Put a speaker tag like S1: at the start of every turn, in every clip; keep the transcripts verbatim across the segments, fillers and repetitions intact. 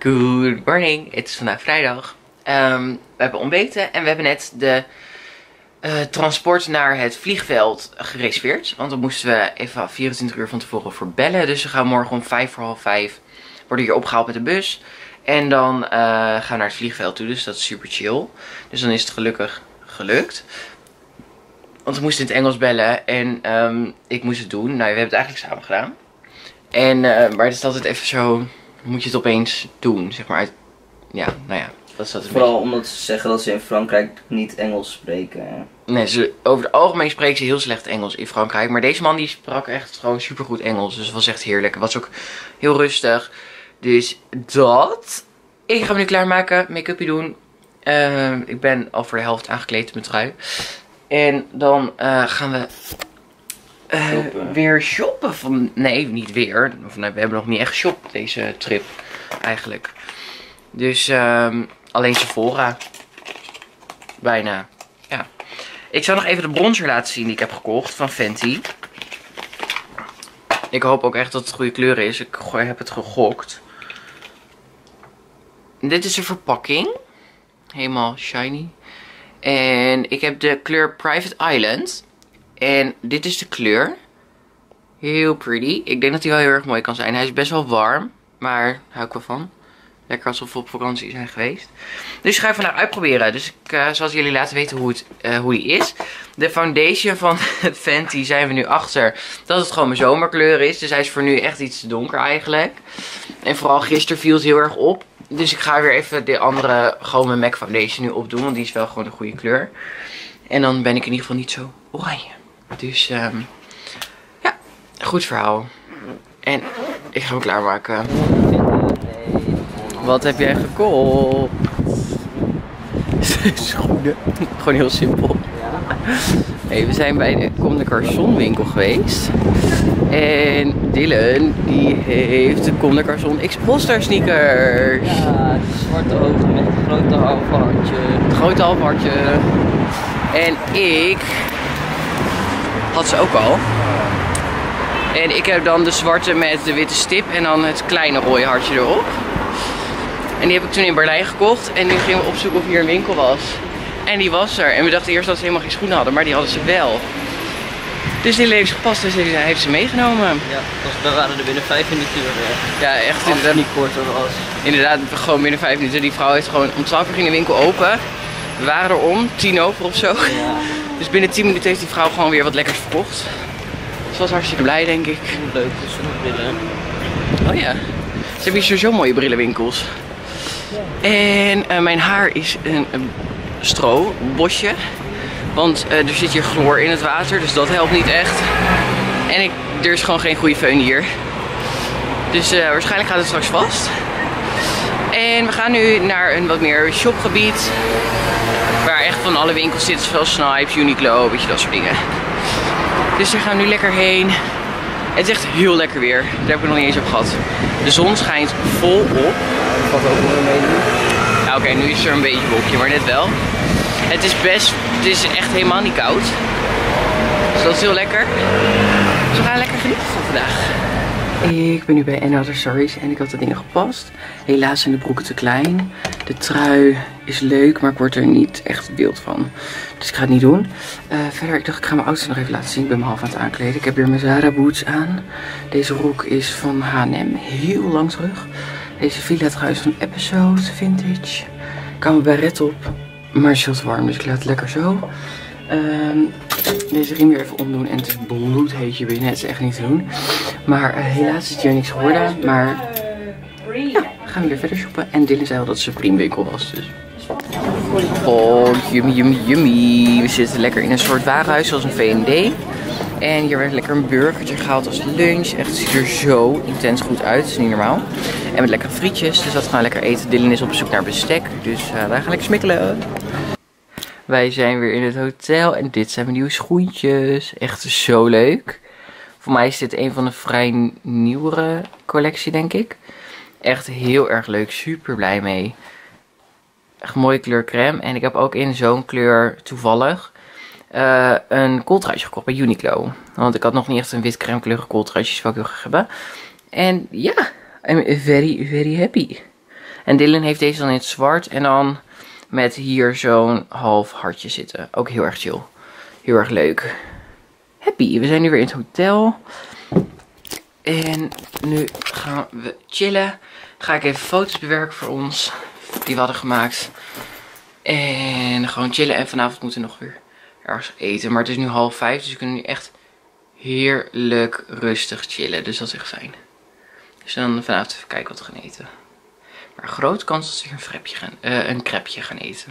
S1: Good morning, het is vandaag vrijdag. Um, we hebben ontbeten en we hebben net de uh, transport naar het vliegveld gereserveerd. Want dan moesten we even vierentwintig uur van tevoren voor bellen. Dus we gaan morgen om vijf voor half vijf worden hier opgehaald met de bus. En dan uh, gaan we naar het vliegveld toe, dus dat is super chill. Dus dan is het gelukkig gelukt. Want we moesten in het Engels bellen en um, ik moest het doen. Nou, we hebben het eigenlijk samen gedaan. En, uh, maar het is altijd even zo, moet je het opeens doen, zeg maar. Uit, ja, nou ja, dat is dat een
S2: Vooral
S1: beetje.
S2: omdat ze zeggen dat ze in Frankrijk niet Engels spreken.
S1: Nee, ze, over het algemeen spreken ze heel slecht Engels in Frankrijk. Maar deze man die sprak echt gewoon supergoed Engels. Dus het was echt heerlijk. Het was ook heel rustig. Dus dat. Ik ga me nu klaarmaken, make-upje doen. Uh, ik ben al voor de helft aangekleed met mijn trui. En dan uh, gaan we uh, shoppen. weer shoppen. Van, nee, niet weer. Of, nee, we hebben nog niet echt geshopt deze trip eigenlijk. Dus um, alleen Sephora. Bijna. Ja. Ik zal nog even de bronzer laten zien die ik heb gekocht van Fenty. Ik hoop ook echt dat het goede kleur is. Ik heb het gegokt. Dit is de verpakking. Helemaal shiny. En ik heb de kleur Private Island. En dit is de kleur. Heel pretty. Ik denk dat hij wel heel erg mooi kan zijn. Hij is best wel warm. Maar daar hou ik wel van. Lekker alsof we op vakantie zijn geweest. Dus ik ga even vandaag uitproberen. Dus ik uh, zal jullie laten weten hoe, het, uh, hoe die is. De foundation van het Fenty zijn we nu achter dat het gewoon mijn zomerkleur is. Dus hij is voor nu echt iets te donker eigenlijk. En vooral gisteren viel het heel erg op. Dus ik ga weer even de andere, gewoon mijn MAC foundation nu opdoen. Want die is wel gewoon een goede kleur. En dan ben ik in ieder geval niet zo oranje. Dus um, ja, goed verhaal. En ik ga me klaarmaken. Wat heb jij gekocht? Schoenen. Gewoon heel simpel. Hey, we zijn bij de Comme des Garçons winkel geweest. En Dylan die heeft de Comme des Garçons X-Poster sneakers.
S2: Ja, die zwarte hoogte met het grote halfhartje.
S1: Het grote halfhartje. En ik had ze ook al. En ik heb dan de zwarte met de witte stip en dan het kleine rode hartje erop. En die heb ik toen in Berlijn gekocht. En nu gingen we opzoeken of hier een winkel was. En die was er. En we dachten eerst dat ze helemaal geen schoenen hadden. Maar die hadden ze wel. Dus die heeft ze gepast. Dus hij heeft ze meegenomen.
S2: Ja, we waren er binnen vijf minuten weer.
S1: Ja, echt
S2: Als
S1: inderdaad.
S2: het niet korter was.
S1: Inderdaad, gewoon binnen vijf minuten. Die vrouw heeft gewoon om twaalf uur ging de winkel open. We waren er om. Tien over of zo.
S2: Ja.
S1: Dus binnen tien minuten heeft die vrouw gewoon weer wat lekkers verkocht. Ze was hartstikke blij, denk ik.
S2: Leuk, dus we brillen.
S1: Oh ja. Ze hebben hier sowieso mooie brillenwinkels. En uh, mijn haar is een, een stro, bosje. Want uh, er zit hier chloor in het water, dus dat helpt niet echt. En ik, er is gewoon geen goede föhn hier. Dus uh, waarschijnlijk gaat het straks vast. En we gaan nu naar een wat meer shopgebied. Waar echt van alle winkels zitten, zoals Snipes, Uniqlo, weet je, dat soort dingen. Dus daar gaan we nu lekker heen. Het is echt heel lekker weer. Daar heb ik nog niet eens op gehad. De zon schijnt vol op.
S2: Wat ook nog mee doen.
S1: Ja, oké, okay, nu is er een beetje wolkje, maar net wel. Het is best, het is echt helemaal niet koud. Dus dat is heel lekker. Dus we gaan lekker genieten van vandaag. Ik ben nu bij Another Stories en ik had de dingen gepast. Helaas zijn de broeken te klein. De trui is leuk, maar ik word er niet echt wild van. Dus ik ga het niet doen. Uh, verder, ik dacht ik ga mijn outfit nog even laten zien. Ik ben me half aan het aankleden. Ik heb weer mijn Zara boots aan. Deze rok is van H en M. Heel lang terug. Deze villa trui is van Episode Vintage. Ik kan me bij red op. Maar het is veel te warm, dus ik laat het lekker zo. Um, deze riem weer even omdoen. En het is bloedheet hier binnen. Het is echt niet te doen. Maar uh, helaas is hier niks geworden. Maar ja, gaan we weer verder shoppen. En Dylan zei al dat het Supreme winkel was. Dus. Oh, yummy, yummy, yummy. We zitten lekker in een soort warenhuis zoals een V en D. En hier werd lekker een burgertje gehaald als lunch. Echt, het ziet er zo intens goed uit. Het is niet normaal. En met lekkere frietjes. Dus dat gaan we lekker eten. Dylan is op zoek naar bestek. Dus uh, wij gaan lekker smikkelen. Wij zijn weer in het hotel. En dit zijn mijn nieuwe schoentjes. Echt zo leuk. Voor mij is dit een van de vrij nieuwere collectie, denk ik. Echt heel erg leuk. Super blij mee. Echt mooie kleur crème. En ik heb ook in zo'n kleur toevallig uh, een kooltruitje gekocht bij Uniqlo. Want ik had nog niet echt een wit crème kleurige kooltruitjes. Die wil ik heel graag hebben. En ja, I'm very, very happy. En Dylan heeft deze dan in het zwart. En dan met hier zo'n half hartje zitten. Ook heel erg chill. Heel erg leuk. Happy. We zijn nu weer in het hotel. En nu gaan we chillen. Ga ik even foto's bewerken voor ons. Die we hadden gemaakt. En gewoon chillen. En vanavond moeten we nog weer ergens eten. Maar het is nu half vijf. Dus we kunnen nu echt heerlijk rustig chillen. Dus dat is echt fijn. Dus dan vanavond even kijken wat we gaan eten. Maar grote kans dat we een frepje gaan, uh, een crepje gaan eten.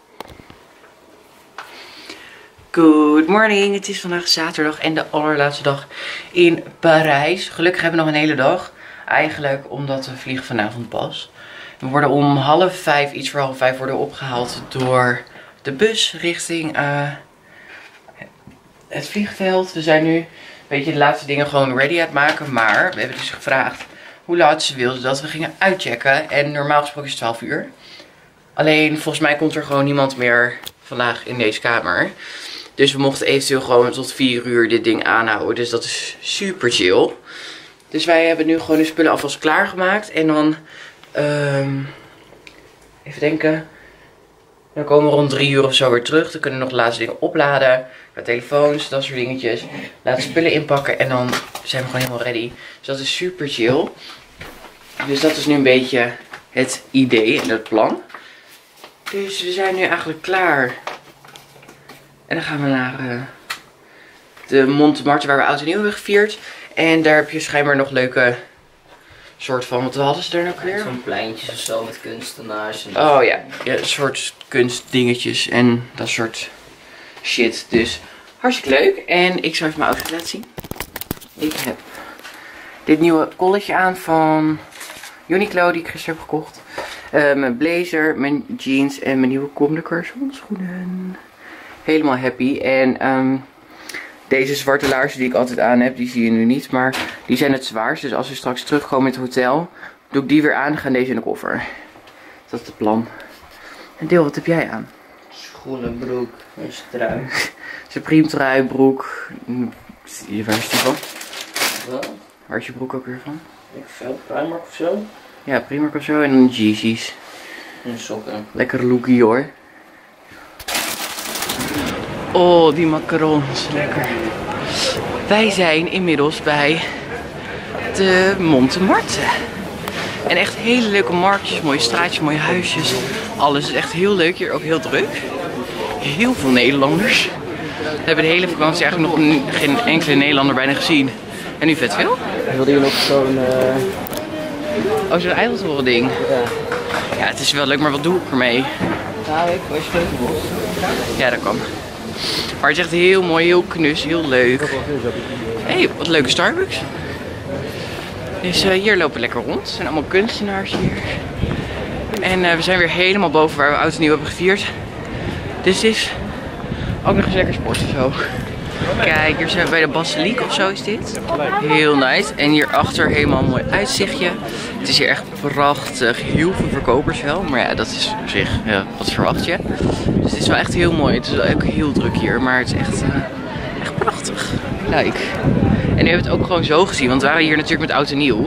S1: Good morning. Het is vandaag zaterdag en de allerlaatste dag in Parijs. Gelukkig hebben we nog een hele dag. Eigenlijk omdat we vliegen vanavond pas. We worden om half vijf, iets voor half vijf, worden opgehaald door de bus richting uh, het vliegveld. We zijn nu een beetje de laatste dingen gewoon ready aan het maken. Maar we hebben dus gevraagd hoe laat ze wilden dat we gingen uitchecken. En normaal gesproken is het twaalf uur. Alleen volgens mij komt er gewoon niemand meer vandaag in deze kamer. Dus we mochten eventueel gewoon tot vier uur dit ding aanhouden. Dus dat is super chill. Dus wij hebben nu gewoon de spullen alvast klaargemaakt. En dan, um, even denken. Dan komen we rond drie uur of zo weer terug. Dan kunnen we nog de laatste dingen opladen. Qua telefoons, dat soort dingetjes. Laten spullen inpakken en dan zijn we gewoon helemaal ready. Dus dat is super chill. Dus dat is nu een beetje het idee en het plan. Dus we zijn nu eigenlijk klaar. En dan gaan we naar uh, de Montmartre waar we oud en nieuw hebben gevierd. En daar heb je schijnbaar nog leuke soort van, wat hadden ze er nou weer?
S2: Zo'n pleintje of zo met kunstenaars. En
S1: oh ja, ja, een soort kunstdingetjes en dat soort shit. Dus hartstikke leuk. En ik zal even mijn outfit laten zien. Ik heb dit nieuwe colletje aan van Uniqlo die ik gisteren heb gekocht. Uh, mijn blazer, mijn jeans en mijn nieuwe Comme des Garçons handschoenen. Helemaal happy. En um, deze zwarte laarzen die ik altijd aan heb, die zie je nu niet. Maar die zijn het zwaarst. Dus als we straks terugkomen in het hotel, doe ik die weer aan en gaan deze in de koffer. Dat is het plan. En Deel, wat heb jij aan?
S2: schoenen, broek, een trui.
S1: Supreme trui, broek. Waar is die van?
S2: Wat?
S1: Waar is je broek ook weer van?
S2: Ik veel Primark of zo.
S1: Ja, Primark of zo. En dan Yeezys.
S2: En sokken.
S1: Lekker lookie hoor. Oh, die macarons. Lekker. Wij zijn inmiddels bij de Montmartre. En echt hele leuke marktjes, mooie straatjes, mooie huisjes. Alles is echt heel leuk hier, ook heel druk. Heel veel Nederlanders. We hebben de hele vakantie eigenlijk nog geen enkele Nederlander bijna gezien. En nu vet veel.
S2: Wilde je nog zo'n... Uh...
S1: Oh, zo'n Eiffeltoren ding.
S2: Ja.
S1: Ja, het is wel leuk, maar wat doe ik ermee?
S2: Nou, ik was sleutelbos.
S1: Ja, dat kan. Maar het is echt heel mooi, heel knus, heel leuk. Hé, hey, wat leuke Starbucks. Dus uh, hier lopen we lekker rond. Er zijn allemaal kunstenaars hier. En uh, we zijn weer helemaal boven waar we oud en nieuw hebben gevierd. Dus het is ook nog eens lekker sporten zo. Kijk, hier zijn we bij de Basiliek of zo is dit. Heel nice. En hierachter helemaal een mooi uitzichtje. Het is hier echt prachtig. Heel veel verkopers wel. Maar ja, dat is op zich, ja, wat verwacht je. Dus het is wel echt heel mooi. Het is wel ook heel druk hier. Maar het is echt, uh, echt prachtig. Kijk. En nu hebben we het ook gewoon zo gezien. Want we waren hier natuurlijk met oud en nieuw.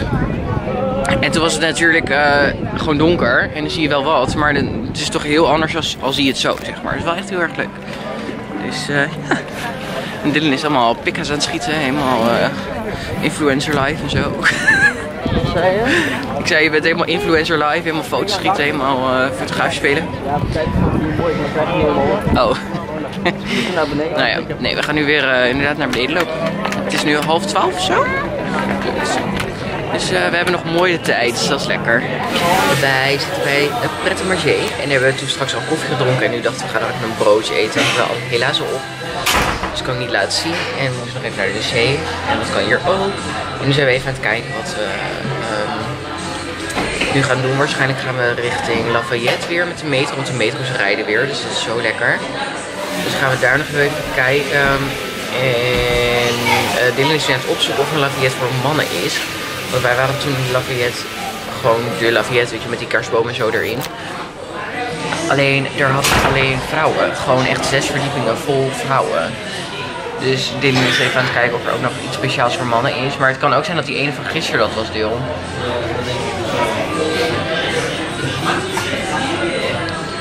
S1: En toen was het natuurlijk uh, gewoon donker. En dan zie je wel wat. Maar dan, het is toch heel anders als, als zie je het zo, zeg maar. Het is wel echt heel erg leuk. Dus uh, ja. En Dylan is allemaal pikka's aan het schieten. Helemaal uh, influencer live en zo.
S2: Wat zei je?
S1: Ik zei, je bent helemaal influencer live. Helemaal foto's schieten. Helemaal uh, fotograaf spelen.
S2: Ja, we kijken of die mooi is, maar krijg je niet helemaal.
S1: Oh.
S2: Naar beneden.
S1: Nou ja, nee, we gaan nu weer uh, inderdaad naar beneden lopen. Het is nu half twaalf of zo. Dus, dus uh, we hebben nog mooie tijd, dus dat is lekker. Wij zitten bij een Pret a Manger en hebben we toen straks al koffie gedronken. En nu dachten we, we gaan even een broodje eten. We hebben helaas al op. Dus kan ik niet laten zien. En we moesten nog even naar de wc. En dat kan hier ook. En nu zijn we even aan het kijken wat we um, nu gaan doen. Waarschijnlijk gaan we richting Lafayette weer met de metro. Want de metro's rijden weer, dus dat is zo lekker. Dus gaan we daar nog even kijken. En uh, Dylan is aan het opzoeken of een Lafayette voor mannen is. Want wij waren toen in Lafayette, gewoon de Lafayette, weet je, met die kerstboom en zo erin. Alleen, er had alleen vrouwen. Gewoon echt zes verdiepingen vol vrouwen. Dus Dylan is even aan het kijken of er ook nog iets speciaals voor mannen is. Maar het kan ook zijn dat die ene van gisteren dat was, Deel.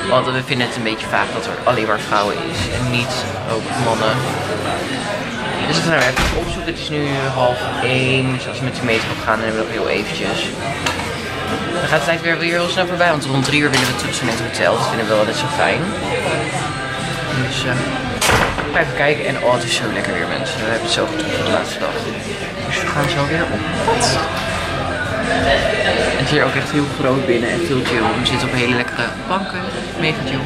S1: Want we vinden het een beetje vaag dat er alleen maar vrouwen is en niet ook mannen. Dus dat gaan we even opzoeken. Het is nu half één. Dus als we met de metro gaan, dan hebben we nog heel eventjes. Dan gaat de tijd weer, weer heel snel voorbij. Want rond drie uur willen we terug zijn in het hotel. Dat vinden we wel net zo fijn. Dus uh, ga even kijken. En oh, het is zo lekker weer, mensen. We hebben het zo goed voor de laatste dag. Dus we gaan zo weer op pad. Het is hier ook echt heel groot binnen en veel chill. We zitten op hele lekkere banken. Mega chill.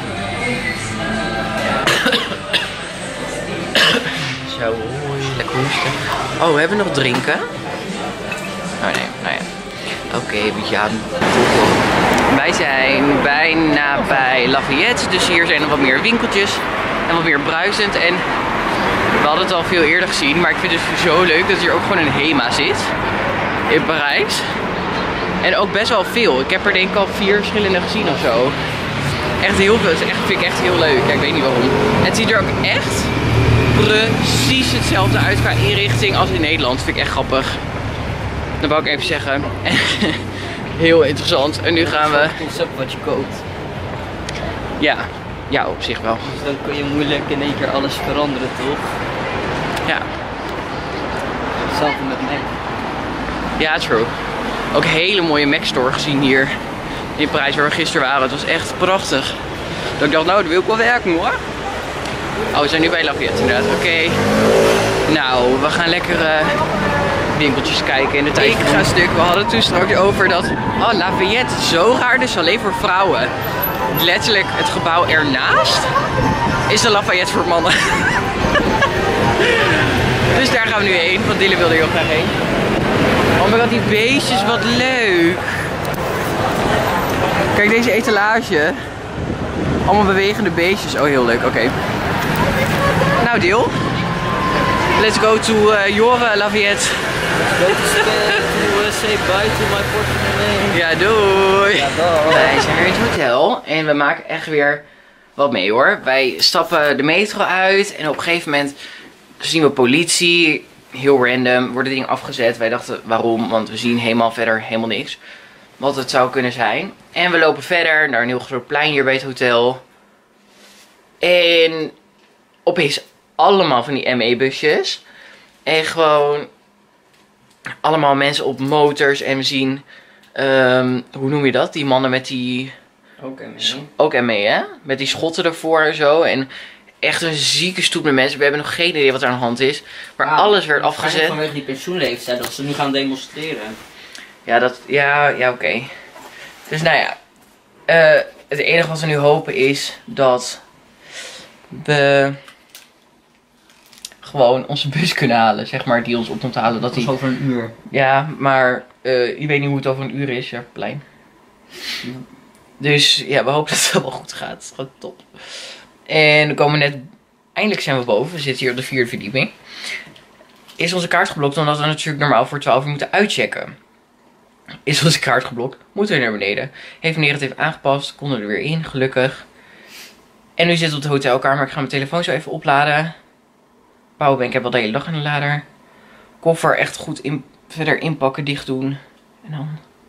S1: Zo, lekker hoesten. Oh, we hebben nog drinken. Oh nee, nou ja. Oké, okay, een beetje aan. Wij zijn bijna bij Lafayette. Dus hier zijn er wat meer winkeltjes. En wat meer bruisend. En we hadden het al veel eerder gezien. Maar ik vind het dus zo leuk dat hier ook gewoon een HEMA zit. In Parijs. En ook best wel veel. Ik heb er denk ik al vier verschillende gezien of zo. Echt heel veel. Het is echt, vind ik echt heel leuk. Ja, ik weet niet waarom. Het ziet er ook echt precies hetzelfde uit qua inrichting als in Nederland. Dat vind ik echt grappig. Dat wou ik even zeggen. Heel interessant. En nu gaan we...
S2: Het concept wat je koopt.
S1: Ja. Ja, op zich wel.
S2: Dus dan kun je moeilijk in één keer alles veranderen, toch?
S1: Ja.
S2: Hetzelfde met Mac.
S1: Ja, true. Ook hele mooie Mac store gezien hier. In Parijs waar we gisteren waren. Het was echt prachtig. Dat ik dacht, nou, dat wil ik wel werken hoor. Oh, we zijn nu bij Lafayette inderdaad. Oké. Okay. Nou, we gaan lekker uh, winkeltjes kijken in de tijd. Ik ga stuk. We hadden het toen straks over dat... Oh, Lafayette. Zo raar. Dus alleen voor vrouwen. Letterlijk het gebouw ernaast is de Lafayette voor mannen. Dus daar gaan we nu heen. Want Dylan wilde er heel graag heen. Oh my god, die beestjes. Wat leuk. Kijk deze etalage. Allemaal bewegende beestjes. Oh, heel leuk. Oké. Okay. Nou, Dil. Let's go to uh, your Lafayette.
S2: Go to say bye to my portemonnee.
S1: Ja, doei.
S2: Ja, doei.
S1: Wij zijn weer in het hotel en we maken echt weer wat mee hoor. Wij stappen de metro uit en op een gegeven moment zien we politie. Heel random. Worden dingen afgezet. Wij dachten waarom, want we zien helemaal verder helemaal niks. Wat het zou kunnen zijn. En we lopen verder naar een heel groot plein hier bij het hotel. En opeens allemaal van die M E-busjes. En gewoon allemaal mensen op motors. En we zien, um, hoe noem je dat? Die mannen met die...
S2: Ook M E.
S1: Ook M E, hè? Met die schotten ervoor en zo. En echt een zieke stoet met mensen. We hebben nog geen idee wat er aan de hand is. Maar ah, alles werd afgezet.
S2: Vanwege die pensioenleeftijd, dat ze nu gaan demonstreren.
S1: Ja, dat, ja, ja oké. Okay. Dus nou ja. Uh, het enige wat we nu hopen is dat we gewoon onze bus kunnen halen. Zeg maar, die ons op moet halen. Dat
S2: die... over een uur.
S1: Ja, maar uh, je weet niet hoe het over een uur is. Ja, plein. Ja. Dus ja, we hopen dat het wel goed gaat. Het is gewoon top. En we komen net... Eindelijk zijn we boven. We zitten hier op de vierde verdieping. Is onze kaart geblokt omdat we natuurlijk normaal voor twaalf uur moeten uitchecken. Is onze kaart geblokt, moeten we naar beneden. Heeft meneer het even aangepast, konden we er weer in, gelukkig. En nu zitten we op de hotelkamer. Ik ga mijn telefoon zo even opladen. Powerbank heb al de hele dag in de lader. Koffer echt goed in, verder inpakken, dicht doen. En dan...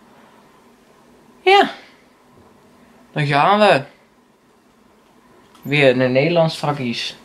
S1: Ja. Dan gaan we. Weer naar Nederland strakkies.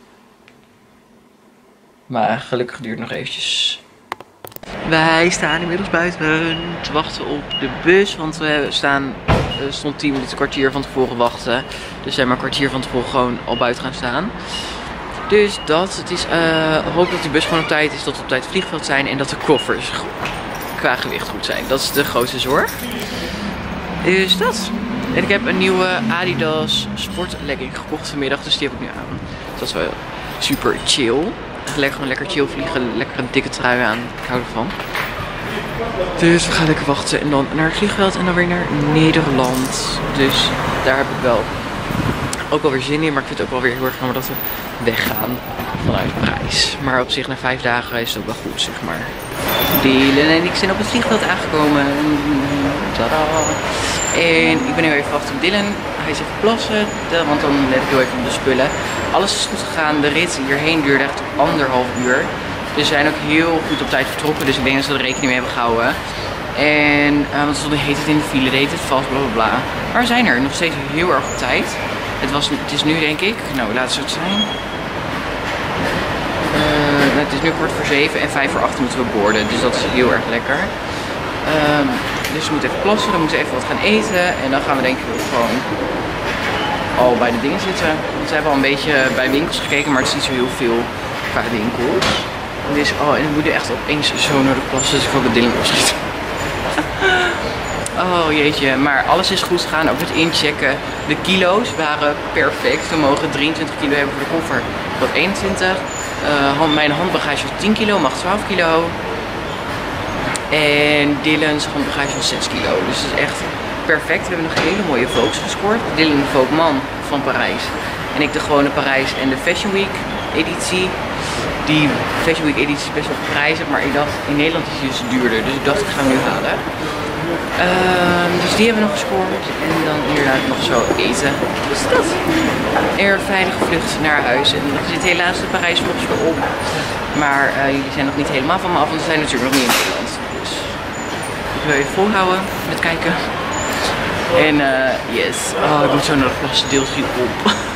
S1: Maar gelukkig duurt het nog eventjes. Wij staan inmiddels buiten te wachten op de bus. Want we staan, uh, stond tien minuten, een kwartier van tevoren wachten. Dus zijn maar een kwartier van tevoren gewoon al buiten gaan staan. Dus dat, het is, uh, hoop dat die bus gewoon op tijd is, dat we op tijd het vliegveld zijn. En dat de koffers qua gewicht goed zijn. Dat is de grootste zorg. Dus dat. En ik heb een nieuwe Adidas sportlegging gekocht vanmiddag, dus die heb ik nu aan. Dat is wel super chill. Lekker, gewoon lekker chill vliegen, lekker een dikke trui aan. Ik hou ervan. Dus we gaan lekker wachten en dan naar het vliegveld en dan weer naar Nederland. Dus daar heb ik wel ook wel weer zin in, maar ik vind het ook wel weer heel erg jammer dat we weggaan vanuit Parijs. Maar op zich na vijf dagen is het ook wel goed, zeg maar. Dylan en ik zijn op het vliegveld aangekomen. Tada! En ik ben nu even wachten op Dylan. Hij is even plassen, want dan let ik heel even op de spullen. Alles is goed gegaan. De rit hierheen duurde echt anderhalf uur. Dus we zijn ook heel goed op tijd vertrokken. Dus ik denk dat ze er rekening mee hebben gehouden. En uh, want ze heet het in de file, deed het vast, bla bla bla. Maar we zijn er nog steeds heel erg op tijd. Het, was, het is nu denk ik, nou laat het zijn. Uh, het is nu kwart voor zeven en vijf voor acht moeten we boorden, dus dat is heel erg lekker. Um, dus we moeten even plassen, dan moeten we even wat gaan eten en dan gaan we denk ik gewoon al bij de dingen zitten. Want we hebben al een beetje bij winkels gekeken, maar het is niet zo heel veel qua winkels. Dus, oh, en ik moet er echt opeens zo nodig plassen, dus ik hoop dat Dylan opschiet. Oh jeetje, maar alles is goed gegaan, ook het inchecken. De kilo's waren perfect. We mogen drieëntwintig kilo hebben voor de koffer, tot eenentwintig. Uh, hand, mijn handbagage was tien kilo, mag twaalf kilo. En Dylan's handbagage was zes kilo. Dus dat is echt perfect. We hebben nog hele mooie Vogues gescoord. Dylan de Vogue man van Parijs. En ik de gewone Parijs en de Fashion Week editie. Die Fashion Week editie is best wel prijzig, maar ik dacht in Nederland is die dus duurder. Dus ik dacht ik ga hem nu halen. Uh, dus die hebben we nog gescoord. En dan inderdaad nog zo eten. Dus dat. Er veilige vlucht naar huis. En er zit helaas de Parijs vlogs weer op. Maar uh, jullie zijn nog niet helemaal van me af, want we zijn natuurlijk nog niet in Nederland. Dus ik wil even volhouden met kijken. En uh, yes. Oh, ik moet zo naar de plassen, deel drie op.